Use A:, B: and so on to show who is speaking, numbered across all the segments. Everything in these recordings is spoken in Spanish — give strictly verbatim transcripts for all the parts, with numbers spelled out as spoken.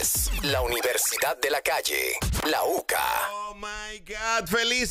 A: es la Universidad de la Calle, la UCA.
B: Oh my God, feliz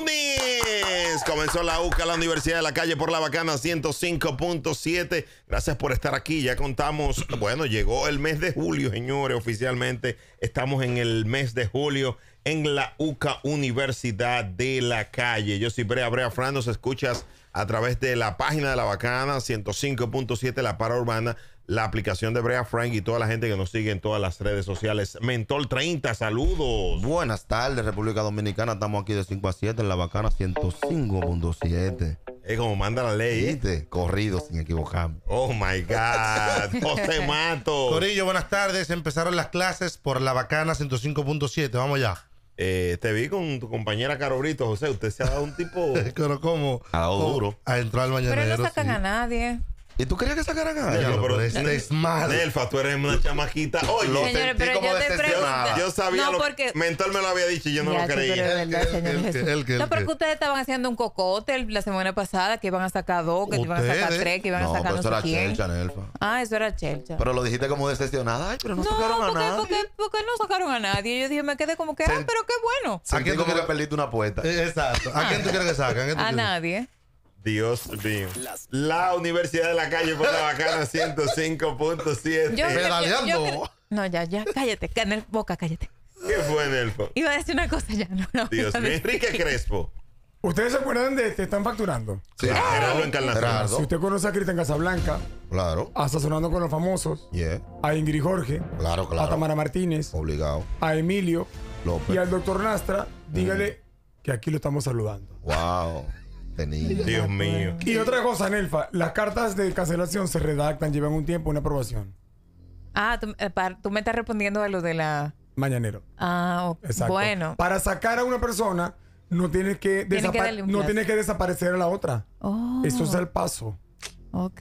B: lunes. Comenzó la UCA, la Universidad de la Calle, por la Bacana ciento cinco punto siete. Gracias por estar aquí. Ya contamos, bueno, llegó el mes de julio, señores, oficialmente estamos en el mes de julio en la UCA, Universidad de la Calle. Yo soy Brea, Brea Fran, nos escuchas a través de la página de la Bacana ciento cinco punto siete, la para urbana, la aplicación de Brea Frank y toda la gente que nos sigue en todas las redes sociales. Mentor treinta, saludos.
C: Buenas tardes, República Dominicana. Estamos aquí de cinco a siete en la Bacana ciento cinco punto siete.
B: Es como manda la ley.
C: ¿Viste? Corrido sin equivocarme.
B: Oh my God. José Mato.
D: Corillo, buenas tardes. Empezaron las clases por la Bacana ciento cinco punto siete. Vamos ya.
B: Eh, te vi con tu compañera Caro Brito, José. Usted se ha dado un tipo.
D: Pero ¿cómo?
B: Ha dado duro.
D: A entrar al mañanero.
E: Pero no sacan
D: sí.
E: a nadie.
C: ¿Y tú querías que sacaran a
B: Ya,
C: ella?
B: pero
D: este es malo.
B: Nelfa, tú eres una chamaquita. Oye,
C: Lo
E: Señores,
C: sentí
E: pero
C: como
E: yo te
C: decepcionada.
E: pregunto.
B: yo sabía
E: No,
B: lo
E: porque-
B: Mentor me lo había dicho y yo no
E: Ya,
B: lo
E: sí,
B: creía.
E: pero de verdad,
D: El que-
E: señor
D: el que-
E: Jesús.
D: el que- el
E: No,
D: que-
E: porque ustedes estaban haciendo un cocote la semana pasada, que iban a sacar dos, que iban a sacar
D: Ustedes.
E: tres, que iban a
C: No,
E: sacar
C: pero
E: no
C: eso
E: sé
C: era
E: quién.
C: Chelcha, Nelfa.
E: Ah, eso era Chelcha.
C: Pero lo dijiste como decepcionada. Ay, pero no,
E: No,
C: sacaron a
E: porque,
C: nadie.
E: porque, porque no sacaron a nadie. Yo dije, me quedé como que, ah,
C: Sen-
E: pero qué bueno.
C: Sentí
D: ¿A quién tú
C: como que
D: quieres-
C: perdiste una apuesta.
D: Eh, Exacto. ¿A quién tú quieres que saquen? ¿A quién tú
E: A
D: quieres?
E: nadie.
B: Dios mío. La Universidad de la Calle por la Bacana ciento cinco punto siete.
E: Yo-
D: Pedaleando.
E: yo- yo- no, ya, ya, cállate, en el boca, cállate.
B: ¿Qué fue, Nelfa?
E: Iba a decir una cosa ya, no, no.
B: Dios mío. Enrique Crespo.
F: ¿Ustedes se acuerdan de Te Están Facturando?
C: Sí.
B: Gerardo Encarnación.
C: Gerardo.
F: Si usted conoce a Cristian Casablanca,
C: Claro.
F: a Sazonando con los Famosos,
C: Yeah.
F: a Ingrid Jorge,
C: Claro,
F: a
C: claro.
F: Tamara Martínez,
C: Obligado.
F: a Emilio
C: López.
F: y al doctor Nastra, dígale que aquí lo estamos saludando.
C: Wow. Tenía.
B: Dios mío.
F: Y otra cosa, Nelfa, las cartas de cancelación se redactan, llevan un tiempo, una aprobación.
E: Ah, tú, eh, par- tú me estás respondiendo a lo de la...
F: Mañanero.
E: Ah, o-
F: Exacto.
E: bueno.
F: Para sacar a una persona, no tienes que,
E: Tiene que
F: desapa-
E: darle un
F: no
E: plazo.
F: tienes que desaparecer a la otra.
E: Oh,
F: Eso es el paso.
E: ok.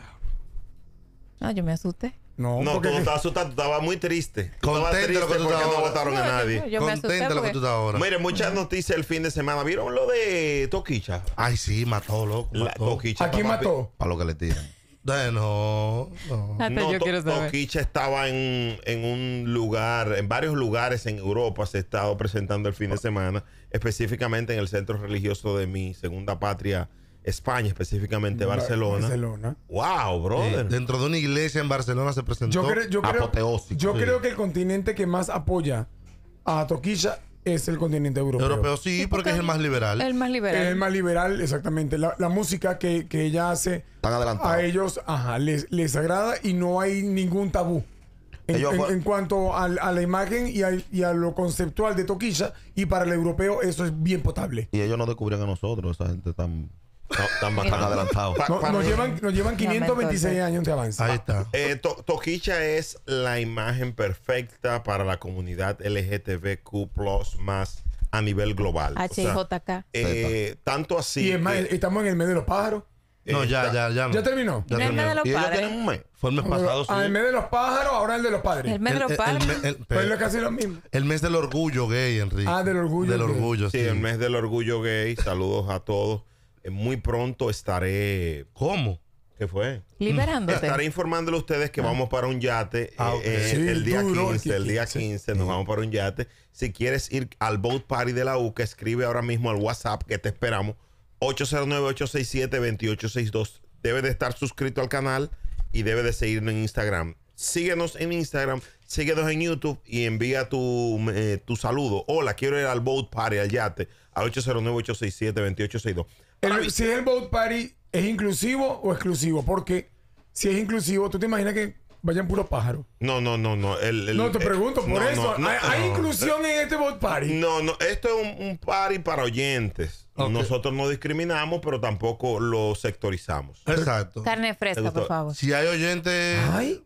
E: Ah, yo me asusté.
F: No,
B: No, tú
F: porque
B: no estabas asustado, tú estabas muy triste. Tú estabas
D: Contento de lo que tú
B: porque
D: estás
B: no
D: ahora.
B: votaron a
E: No,
B: nadie.
E: yo- yo me asusté
D: Contenta lo que
E: porque-
D: tú estás ahora.
B: Mire, muchas noticias el fin de semana. ¿Vieron lo de Toquicha?
D: Ay, sí, mató, loco.
B: La
D: Mató.
B: Toquicha.
F: ¿a quién
B: estaba-
F: mató?
C: Para lo que le tiran.
D: Eh, no, no.
E: Hasta
B: No,
E: yo
B: To-
E: quiero saber.
B: Toquicha estaba en, en un lugar, en varios lugares en Europa se ha estado presentando el fin de semana, específicamente en el centro religioso de mi segunda patria, España, específicamente Barcelona.
F: Barcelona.
B: Wow, brother.
D: Eh, dentro de una iglesia en Barcelona se presentó.
F: Yo, creo, yo, creo,
C: apoteósico,
F: yo
D: sí.
F: creo que el continente que más apoya a Toquilla es el continente europeo.
D: Europeo sí, porque es el más liberal.
E: El más liberal.
F: Es el más liberal, exactamente. La, la música que, que ella hace
C: Están adelantados.
F: a ellos ajá, les, les agrada y no hay ningún tabú. En,
C: Ellos
F: en-
C: fue-
F: en cuanto al- a la imagen y a, y a lo conceptual de Toquilla, y para el europeo eso es bien potable.
C: Y ellos no descubrían a nosotros. Esa gente tan,
B: No, tan
C: tan
B: bastante.
C: adelantado.
B: Pa-
F: No-
B: pa-
F: nos, llevan, nos llevan quinientos veintiséis
E: entonces.
F: años de avance.
D: Ahí está.
B: Eh, To- Toquicha es la imagen perfecta para la comunidad L G T B Q plus más a nivel global. O
E: H
B: sea,
E: J K.
B: eh, tanto así.
F: y es más,
B: que,
F: estamos en el mes de los pájaros.
D: No,
B: eh,
D: ya,
B: ta-
D: ya, ya. no.
F: ¿Ya terminó?
D: Ya
E: No es el mes de
D: terminó.
E: los
C: Y ellos
E: padres.
C: tienen un mes.
D: Fue el mes pasado, sí.
F: Ah, el mes de los pájaros, ahora el de los padres.
E: El mes de los
D: El- el-
E: padres.
D: el- el-
F: Pues
D: el-
F: es casi lo mismo.
D: el mes del orgullo gay, Enrique.
F: Ah, del orgullo
D: Del
F: gay.
D: orgullo, sí.
B: Sí, el mes del orgullo gay. Saludos a todos. Eh, muy pronto estaré.
D: ¿Cómo?
B: ¿Qué fue?
E: Liberándote.
B: Estaré informándole a ustedes que vamos para un yate
D: Ah,
B: eh,
D: ok.
B: eh,
F: Sí,
B: el día
F: duro,
B: quince. El día
F: sí.
B: quince nos vamos para un yate. Si quieres ir al boat party de la UCA, escribe ahora mismo al WhatsApp que te esperamos. ocho cero nueve, ocho seis siete, dos ocho seis dos. Debe de estar suscrito al canal y debe de seguirnos en Instagram. Síguenos en Instagram, síguenos en YouTube y envía tu, eh, tu saludo. Hola, quiero ir al boat party, al yate, al ocho cero nueve, ocho seis siete, dos ocho seis dos.
F: El- si es el boat party, ¿es inclusivo o exclusivo? Porque si es inclusivo, ¿tú te imaginas que vayan puros pájaros?
B: No, no, no, no. el- el-
F: No, te
B: eh,
F: pregunto por
B: no,
F: eso.
B: no, no,
F: ¿Hay, hay
B: no.
F: inclusión en este boat party?
B: No, no, esto es un, un party para oyentes.
D: Ok.
B: Nosotros no discriminamos, pero tampoco lo sectorizamos.
D: Exacto.
E: Carne
B: ¿Te
E: fresca,
B: gustó?
E: por favor.
D: Si hay oyentes.
F: Ay.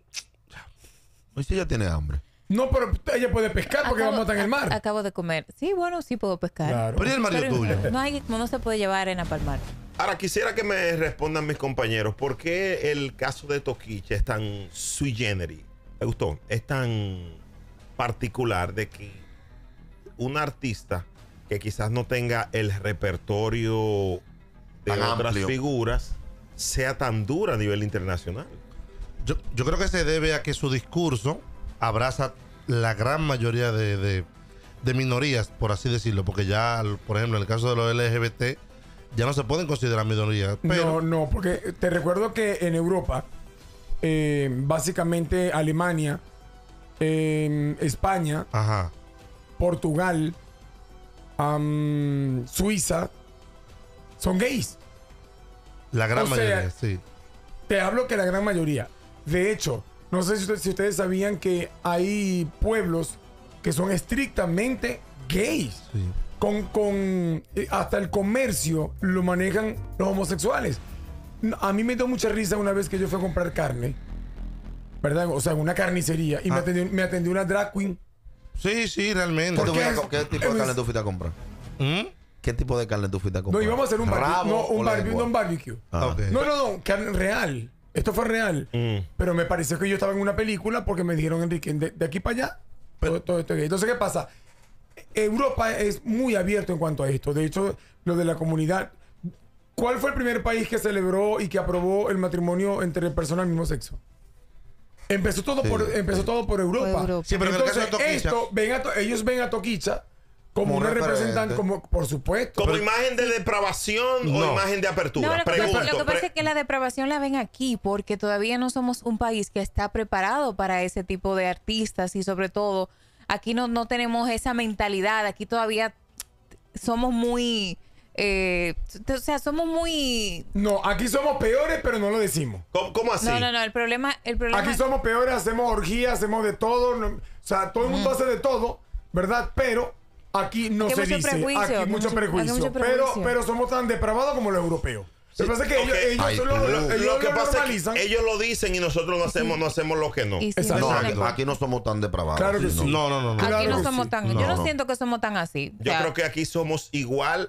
C: Hoy sí ella tiene hambre.
F: No, pero ella puede pescar porque vamos a estar en el mar.
E: a- Acabo de comer. Sí, bueno, sí puedo pescar.
F: Claro.
D: Pero ¿y el marido
E: Pero
D: tuyo?
E: No, hay, no se puede llevar arena para el mar.
B: Ahora, quisiera que me respondan mis compañeros, ¿por qué el caso de Toquicha es tan sui generis? ¿Te gustó? Es tan particular de que un artista que quizás no tenga el repertorio de
C: Tan
B: otras
C: amplio.
B: figuras sea tan dura a nivel internacional.
D: Yo, yo creo que se debe a que su discurso abraza la gran mayoría de, de, de minorías, por así decirlo, porque ya, por ejemplo, en el caso de los L G B T, ya no se pueden considerar minorías. Pero...
F: No, no, porque te recuerdo que en Europa, eh, básicamente Alemania, eh, España,
D: Ajá.
F: Portugal, um, Suiza, son gays.
D: La gran
F: O
D: mayoría,
F: sea,
D: sí.
F: Te hablo que la gran mayoría. De hecho, no sé si ustedes, si ustedes sabían que hay pueblos que son estrictamente gays.
D: Sí.
F: Con, con eh, hasta el comercio lo manejan los homosexuales. A mí me dio mucha risa una vez que yo fui a comprar carne, ¿verdad? O sea, en una carnicería y
D: Ah.
F: me, atendió, me atendió una drag queen.
D: Sí, sí, realmente.
C: ¿Qué,
F: ¿Por
C: tú
F: qué
C: fuiste a-
F: es-
C: ¿Qué tipo de
F: es-
C: carne tú fuiste a comprar?
D: ¿Mm?
C: ¿Qué tipo de carne tú fuiste a
F: No,
C: comprar?
F: íbamos a hacer un barbecue.
C: ¿Rabo
F: No,
C: o
F: un barbecue,
C: lengua?
F: no un barbecue.
C: Ah.
D: Ok.
F: No, no, no, carne real. Esto fue real.
B: Mm.
F: Pero me pareció que yo estaba en una película porque me dijeron, Enrique, de, de aquí para allá, todo, todo esto es gay. Entonces, ¿qué pasa? Europa es muy abierto en cuanto a esto. De hecho, lo de la comunidad. ¿Cuál fue el primer país que celebró y que aprobó el matrimonio entre personas del mismo sexo? Empezó todo,
C: Sí,
F: por, empezó
C: sí.
F: todo por Europa.
E: Por Europa.
D: Sí, pero en el caso de
F: Entonces,
D: Toquicha-
F: esto, ven a To- ellos ven a Toquicha como,
C: Como
F: una
C: referente.
F: representante, como, por supuesto.
B: ¿Como
F: Pero-
B: imagen de depravación o
D: No.
B: imagen de
E: No,
B: apertura?
E: lo que, pasa,
B: Pregunto.
E: lo que pasa
B: pre-
E: es que la depravación la ven aquí porque todavía no somos un país que está preparado para ese tipo de artistas y sobre todo aquí no, no tenemos esa mentalidad, aquí todavía somos muy, eh, o sea, somos muy...
F: No, aquí somos peores, pero no lo decimos.
B: ¿Cómo, cómo así?
E: No, no, no, el problema, el problema
F: Aquí somos peores, hacemos orgías, hacemos de todo. no- o sea, todo el mundo hace de todo, ¿verdad? Pero aquí no
E: Aquí
F: se
E: hay mucho
F: dice.
E: prejuicio,
F: Aquí
E: aquí
F: mucho
E: mucho-
F: prejuicio.
E: aquí mucho
F: Pero,
E: prejuicio.
F: pero somos tan depravados como los europeos. Lo que pasa es que
B: Ok.
F: ellos, ellos
C: Ay,
F: lo,
C: tú.
F: lo- ellos
B: Lo que
F: lo
B: pasa es
F: normalizan.
B: que ellos lo dicen y nosotros no hacemos, no hacemos lo que no.
E: y sí,
F: Exacto.
C: No,
E: no,
C: aquí,
E: no.
C: aquí no somos tan depravados.
F: Claro que
C: así,
F: sí.
D: No, no, no. no.
E: Aquí
F: Claro
E: no
F: que
E: somos
F: sí.
E: tan,
C: No,
E: yo no,
C: no.
E: siento que somos tan así. O
B: Yo
E: sea,
B: creo que aquí somos igual,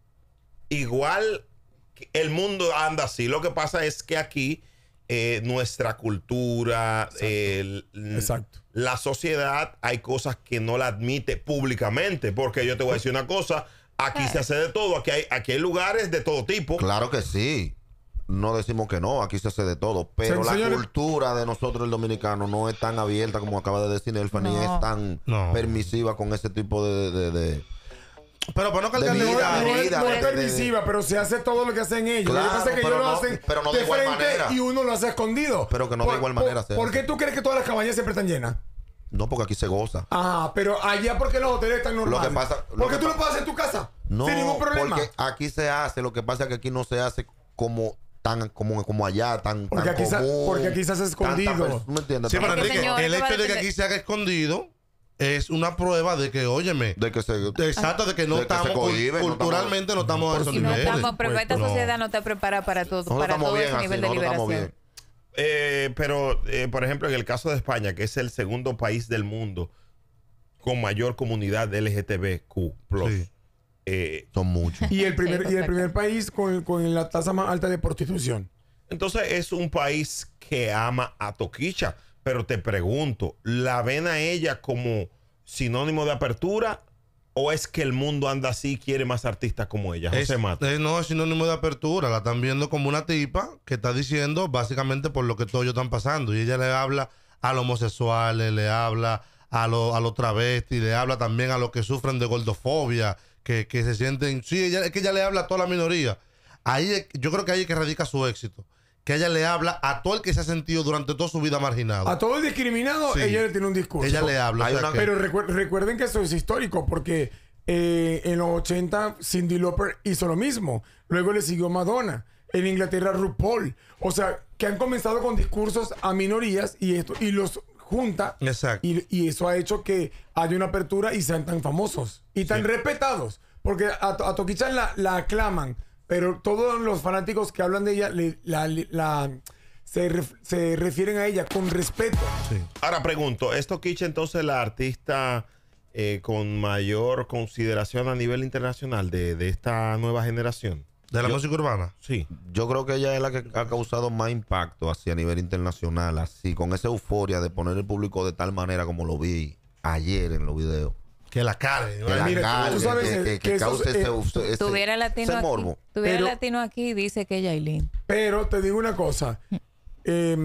B: igual, que el mundo anda así. Lo que pasa es que aquí eh, nuestra cultura, el-
F: Exacto.
B: la sociedad, hay cosas que no la admite públicamente. Porque yo te voy a decir una cosa, aquí se hace de todo, aquí hay, aquí hay lugares de todo tipo.
C: Claro que sí. No decimos que no, aquí se hace de todo. Pero
F: Se-
C: la
F: señores-
C: cultura de nosotros, el dominicano, no es tan abierta como acaba de decir Nelfa, ni
E: No.
C: es tan
D: No.
C: permisiva con ese tipo de. de, de-
D: Pero para no
C: De
D: cargarle
F: No,
C: vida,
F: es-
C: de
F: no es,
C: vida,
F: no es
C: de- de-
F: permisiva, pero se hace todo lo que hacen ellos. lo que
C: Claro,
F: pasa es que
C: pero
F: ellos lo
C: no-
F: hacen
C: pero no de
F: de
C: igual
F: frente
C: manera.
F: y uno lo hace escondido.
C: Pero que no de igual manera se
F: ¿Por
C: hace.
F: qué tú crees que todas las cabañas siempre están llenas?
C: No, porque aquí se goza.
F: Ah, pero allá porque los hoteles están normales.
C: Lo que pasa- lo
F: porque
C: que
F: tú lo
C: pa-
F: puedes hacer en tu casa.
C: No,
F: sin ningún problema.
C: porque aquí se hace. Lo que pasa es que aquí no se hace como tan como, como allá, tan,
F: Porque
C: tan
F: aquí se-
C: común.
F: porque aquí se hace
C: tanta
F: escondido.
C: pers- ¿Me entiendes?
D: Sí, pero
C: Tanta-
E: que,
D: Enrique,
E: señor,
D: el
E: esto va a
D: hecho de que
E: depender-
D: aquí se haga escondido es una prueba de que, óyeme,
C: de que se.
D: exacto, de que no
C: de que se
D: estamos cul-
C: cohíben, no
D: culturalmente no estamos a esos
E: y no
D: niveles.
E: estamos, pero esta
D: No.
E: sociedad no está preparada para todo,
C: Nosotros
E: para
C: estamos
E: todo
C: bien
E: ese
C: así,
E: nivel de
C: nosotros estamos
E: liberación.
C: bien.
B: Eh, pero, eh, por ejemplo, en el caso de España, que es el segundo país del mundo con mayor comunidad L G T B Q plus,
D: Sí.
B: eh,
C: Son muchos.
F: Y el primer,
E: Sí,
F: y el
E: exacto.
F: primer país con, con la tasa más alta de prostitución.
B: entonces es un país que ama a Toquicha. Pero te pregunto, ¿la ven a ella como sinónimo de apertura o es que el mundo anda así y quiere más artistas como ella?
D: Es,
B: José Mata.
D: eh, no es sinónimo de apertura, la están viendo como una tipa que está diciendo básicamente por lo que todos ellos están pasando. Y ella le habla a los homosexuales, le habla a los a los travestis, le habla también a los que sufren de gordofobia, que, que se sienten... Sí, ella, es que ella le habla a toda la minoría. Ahí es- yo creo que ahí es que radica su éxito. Que ella le habla a todo el que se ha sentido durante toda su vida marginado.
F: A todo el discriminado,
D: Sí.
F: ella le tiene un discurso.
D: Ella le habla.
C: Hay
D: o sea
C: una-
D: que-
F: Pero recuer- recuerden que eso es histórico porque eh, en los ochenta Cyndi Lauper hizo lo mismo. Luego le siguió Madonna. En Inglaterra RuPaul. O sea, que han comenzado con discursos a minorías y esto y los junta.
D: Exacto.
F: Y, y eso ha hecho que haya una apertura y sean tan famosos y tan respetados. Porque a, a Toquicha la, la aclaman, pero todos los fanáticos que hablan de ella le- la- la- se, ref- se refieren a ella con respeto.
D: Sí.
B: Ahora pregunto, ¿es Toquicha entonces la artista eh, con mayor consideración a nivel internacional de, de esta nueva generación?
D: De la
C: Yo-
D: música urbana.
B: Sí.
C: Yo creo que ella es la que ha causado más impacto así a nivel internacional, así, con esa euforia de poner el público de tal manera como lo vi ayer en los videos.
D: Que la cargue.
C: Que la
F: mira, tú
C: cargue,
F: sabes
C: que,
F: que-
C: que-
F: que
C: que
F: eso
C: cause
F: es-
C: ese,
F: eh,
C: ese- ese-
E: Tuviera latino
C: ese
E: aquí.
C: morbo.
E: Tuviera
F: Pero-
E: latino aquí, dice que Yailin.
F: Pero te digo una cosa. Eh,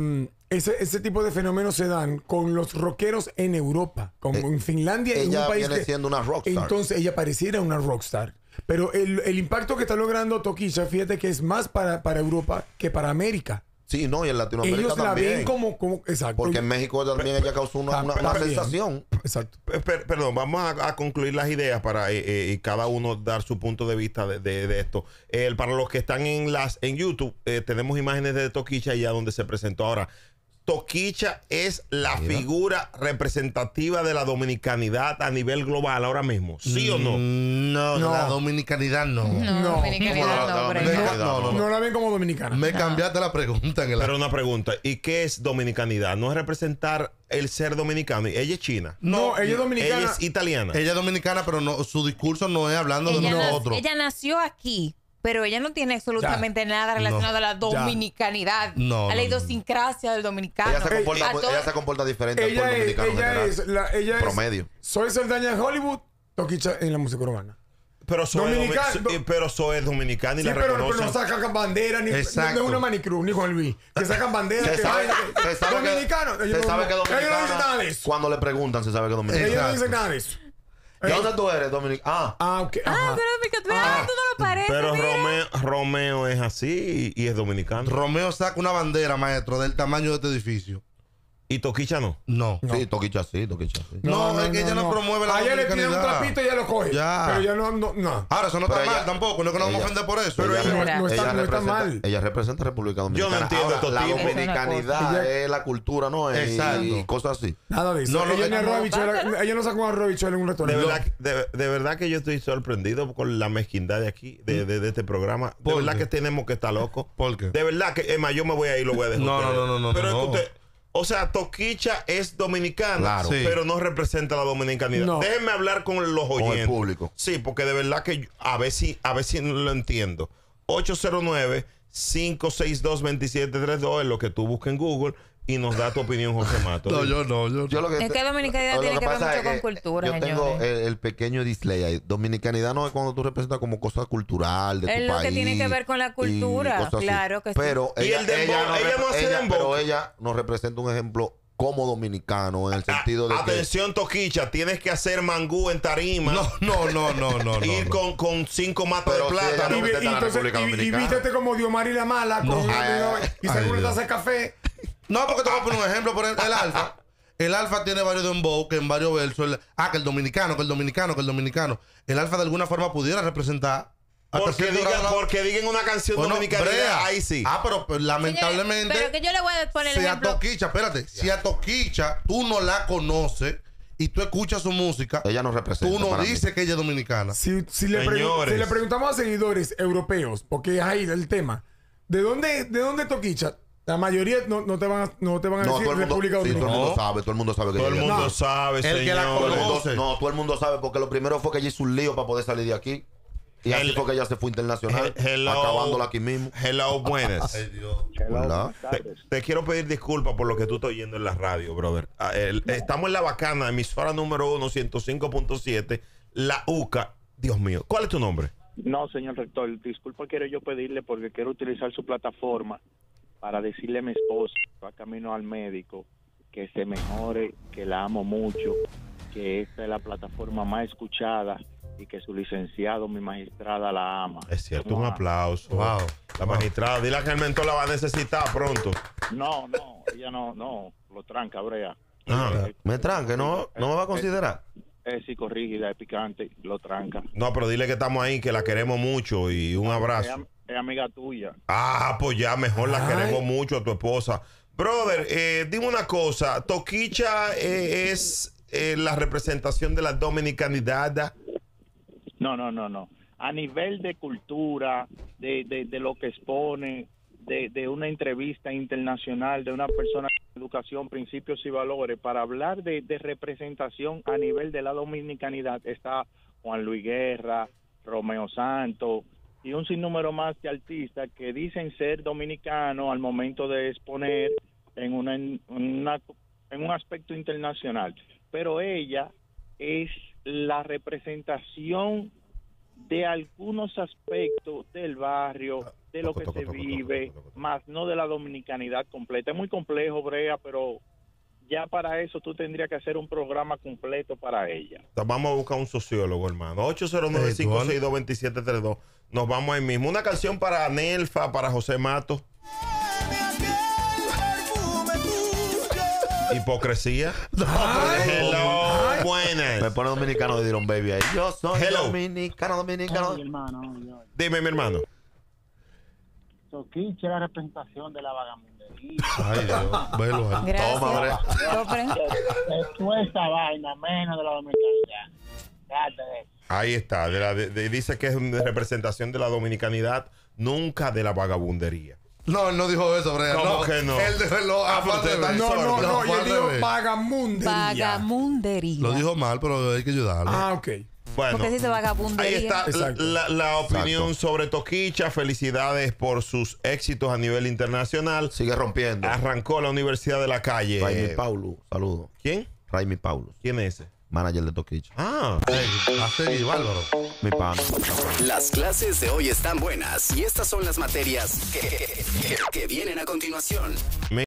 F: ese, ese tipo de fenómenos se dan con los rockeros en Europa, como
C: Eh,
F: en Finlandia, en
C: ella
F: un país
C: viene
F: que-
C: siendo una rockstar.
F: Entonces ella pareciera una rockstar. Pero el, el impacto que está logrando Toquilla, fíjate que es más para, para Europa que para América.
C: Sí, no, y en Latinoamérica
F: Ellos la
C: también.
F: ven como, como exacto.
C: Porque en México también ella causó una,
F: Ah,
C: una, una
F: también.
C: sensación.
F: Exacto.
B: Per- per- perdón, vamos a, a concluir las ideas para eh, eh, y cada uno dar su punto de vista de, de- de esto. El- para los que están en las en YouTube, eh, tenemos imágenes de Toquicha ya donde se presentó ahora. Toquicha es la
C: Mira.
B: figura representativa de la dominicanidad a nivel global ahora mismo, ¿sí o no?
D: No,
F: No.
D: la dominicanidad no.
E: No,
F: No.
E: dominicanidad
C: ¿Cómo la-
E: no,
C: la
E: pero
C: dominicanidad?
E: no.
D: No, no, no.
F: No la ven como dominicana.
D: Me cambiaste la pregunta en el
B: Pero una pregunta, ¿y qué es dominicanidad? ¿No es representar el ser dominicano? ¿Ella es china?
F: No, ella es dominicana.
B: ¿Ella es italiana?
D: Ella es dominicana, pero no, su discurso no es hablando de
E: Ella, nac-
D: nosotros.
E: ella nació aquí, pero ella no tiene absolutamente nada relacionado
D: No.
E: a la dominicanidad,
D: No,
E: a la
D: no, no.
E: idiosincrasia del dominicano.
C: Ella se,
F: Ey,
C: comporta,
E: a todo-
C: ella se comporta diferente al
F: ella
C: pueblo
F: es,
C: dominicano en
F: ella
C: general.
F: es, la, ella es
C: Promedio.
F: Soy Saldaña en Hollywood, Toquicha en la música urbana.
B: Pero Zoe,
F: Dominica-
B: es domi-
F: do-
B: pero Zoe es dominicana y
F: Sí,
B: la
F: pero, pero
B: reconocen.
F: no sacan bandera, ni
D: Exacto.
F: no es una manicruz, ni Juan Luis. Que sacan bandera,
C: Se
F: que
C: sabe,
F: vaina, que-
C: se sabe que,
F: dominicano.
C: se
F: Ellos no-
C: sabe que
F: ellos no dicen nada de
C: dominicana,
F: eso.
C: cuando le preguntan, se sabe que dominicana.
F: Ellos no
D: Exacto.
F: dicen nada de eso.
C: ¿De dónde tú eres, dominicano? Ah,
F: Ah, ok.
E: Ah,
F: ajá.
E: pero Dominica- ah, tú no lo pareces.
B: Pero
E: mira.
B: Romeo, Romeo es así y, y es dominicano.
D: Romeo saca una bandera, maestro, del tamaño de este edificio.
B: Y Toquicha no.
D: No.
C: sí, Toquicha sí, Toquicha sí.
D: No, es que ella no promueve la
F: A ella le tiran un
D: dominicanidad.
F: trapito y ella lo coge.
D: Ya.
F: Pero ya no, no, no.
D: Ahora, eso no
C: Pero
D: está
C: ella-
D: mal tampoco, no es que nos vamos a
C: ella-
D: ofender por eso.
F: Pero
C: ella,
F: ella no- no está-
C: ella
F: no está
C: representa,
F: mal.
C: ella representa a República
B: Yo no
C: Dominicana.
B: entiendo
C: Ahora,
B: estos
C: la
B: tipos.
C: dominicanidad
F: Ella-
C: es la cultura, ¿no? Y-
D: Exacto.
C: Y cosas así.
F: Nada de eso.
D: No, no,
F: ella, ni
D: no,
F: arroz
E: no,
F: habichuela-
E: bácala.
F: ella no sacó un arroz habichuela en un
B: De
F: restaurante.
B: verdad, que- de, de verdad que yo estoy sorprendido con la mezquindad de aquí, de, de- de este programa. De
D: ¿Por
B: verdad
D: qué?
B: que tenemos que estar locos.
D: ¿Por qué?
B: De verdad que, es más, yo me voy a ir y lo voy a dejar.
D: No,
B: a ustedes.
D: no, no, no,
B: Pero
D: no,
B: es que
D: no.
B: usted- o sea, Toquicha es dominicana,
C: Claro.
D: Sí.
B: pero no representa la dominicanidad.
F: No.
B: Déjenme hablar con los
C: Con
B: oyentes.
C: el público.
B: Sí, porque de verdad que yo- a ver si, a ver si lo entiendo. ocho cero nueve, cinco seis dos, dos siete tres dos es lo que tú buscas en Google y nos da tu opinión, José Mato.
D: No, yo no, yo no.
C: Yo lo que
E: Es
C: te-
E: que dominicanidad
C: lo
E: tiene que ver
C: pasa
E: mucho
C: es
E: con
C: que
E: cultura,
C: Yo tengo
E: señores.
C: el, el pequeño display ahí. Dominicanidad no es cuando tú representas como cosa cultural de tu
E: Es lo que
C: país
E: tiene que ver con la
C: y
E: cultura,
C: cosas así.
E: claro que sí.
C: Pero
B: Y
C: ella,
B: el dembow,
C: ella no,
B: ella no
C: rep-
B: hace
C: ella-
B: dembow.
C: pero ella nos representa un ejemplo como dominicano en el sentido de que
B: Atención, Toquicha, tienes que hacer mangú en tarima.
D: No, no, no, no, no, no.
B: ir
D: no.
B: con, con cinco matas
C: Pero
B: de
C: si ella
B: plátano.
C: no
F: Y, ve-
C: representa
F: y
C: a la
F: entonces,
C: República
F: y- y,
C: Dominicana.
F: vístete como Diomari la mala con,
D: No.
F: y,
C: Ay,
F: y saca
D: ay,
F: una
D: Dios.
F: taza de café.
D: No, porque te voy a poner un ejemplo por el, el alfa. El alfa tiene varios dembow que en varios versos. el- ah, que el dominicano, que el dominicano, que el dominicano. El alfa de alguna forma pudiera representar. hasta
B: Porque
D: cierto
B: digan,
D: grado la-
B: porque digan una canción
D: Bueno,
B: dominicana.
D: brea.
B: Ahí sí.
D: Ah, pero pues, lamentablemente.
E: Pero que yo le voy a poner el
D: Si a
E: ejemplo.
D: Toquicha, espérate, si a Toquicha tú no la conoces y tú escuchas su música,
C: ella nos representa.
D: tú no
C: para mí.
D: dices que ella es dominicana.
F: Si, si, le pregu-
B: Señores.
F: si le preguntamos a seguidores europeos, porque es ahí el tema, ¿de dónde, de dónde Toquicha? La mayoría no, no te van a, no te van a
C: No,
F: decir
C: todo el mundo,
F: República
C: sí, todo el
F: Dominicana.
C: mundo sabe, todo el mundo sabe que
B: Todo el
C: ella-
B: mundo
F: No.
B: sabe,
D: El que la
B: señor.
C: Todo el mundo-
D: conoce.
C: no, todo el mundo sabe porque lo primero fue que ella hizo un lío para poder salir de aquí. Y así
B: El-
C: fue que ella se fue internacional,
B: He- hello.
C: acabándola aquí mismo.
B: Hello, buenas.
D: Ay, Dios.
C: ¿Verdad?
B: Te, te quiero pedir disculpas por lo que tú estás oyendo en la radio, brother. Ah, el- estamos en La Bacana, emisora número uno, ciento cinco punto siete, La UCA. Dios mío, ¿cuál es tu nombre?
G: No, señor rector, disculpa, quiero yo pedirle porque quiero utilizar su plataforma para decirle a mi esposa, que va camino al médico, que se mejore, que la amo mucho, que esta es la plataforma más escuchada y que su licenciado, mi magistrada, la ama.
B: Es cierto, un
G: Mua.
B: aplauso.
D: Wow.
B: La magistrada, dile que el mentor la va a necesitar pronto.
G: No, no, ella no, no, lo tranca, brea.
B: Ah.
G: Eh,
C: Me tranque, ¿no, no me va a considerar?
G: Es psicorrígida, es picante, lo tranca.
B: No, pero dile que estamos ahí, que la queremos mucho y un
G: Es,
B: abrazo.
G: am- es amiga tuya.
B: Ah, pues ya mejor la
F: Ay.
B: queremos mucho a tu esposa. Brother, eh, dime una cosa. Toquicha eh, es eh, la representación de la dominicanidad.
G: No, no, no, no. A nivel de cultura, de, de, de lo que expone, de, de una entrevista internacional, de una persona con educación, principios y valores, para hablar de, de representación a nivel de la dominicanidad, está Juan Luis Guerra, Romeo Santos y un sinnúmero más de artistas que dicen ser dominicanos al momento de exponer en, una, en, una, en un aspecto internacional. Pero ella es la representación de algunos aspectos del barrio, de lo
B: Toco,
G: que
B: toco,
G: se
B: toco,
G: vive,
B: toco, toco, toco.
G: más no de la dominicanidad completa. Es muy complejo, Brea, pero ya para eso tú tendrías que hacer un programa completo para ella.
B: Entonces, vamos a buscar un sociólogo, hermano. ocho cero nueve, cinco seis dos, dos siete tres dos. Nos vamos ahí mismo. Una canción para Nelfa, para José Mato. Hipocresía. Hello, buenas.
C: Me pone dominicano de Diron Baby ahí. Yo soy
B: Hello.
C: dominicano, dominicano.
H: Oye, hermano, oye, oye.
B: Dime, mi hermano.
H: Toquicha es la representación de la vagamundería.
D: Ay, Dios. Velo ahí.
E: Gracias.
C: Toma, Brea.
E: Sopre.
H: Tú esa vaina, menos de la dominicanidad. Date de eso.
B: Ahí está. De la- de- de- dice que es una representación de la dominicanidad, nunca de la vagabundería.
D: No, él no dijo eso, Brea.
B: ¿Cómo
D: no,
B: que no?
D: Él dijo lo
B: Ah, pero
D: aparte
B: usted
D: de
B: está
D: ver.
F: No, no,
B: sordo.
F: no. Yo
D: aparte
F: digo
D: de ver.
F: vagamundería.
E: Vagamundería.
D: Lo dijo mal, pero hay que ayudarlo.
F: Ah, ok.
B: Bueno,
E: Porque se dice vagabundería.
B: ahí está
F: Exacto.
B: la, la opinión
C: Exacto.
B: sobre Toquicha. Felicidades por sus éxitos a nivel internacional.
C: Sigue rompiendo.
B: Arrancó la Universidad de la Calle.
C: Raimi Paulo, saludos.
B: ¿Quién?
C: Raimi Paulo,
B: ¿Quién es ese?
C: manager de Toquicha.
B: Ah,
D: A seguir, Bárbaro.
C: Mi pana.
A: Las clases de hoy están buenas y estas son las materias que, que- que vienen a continuación.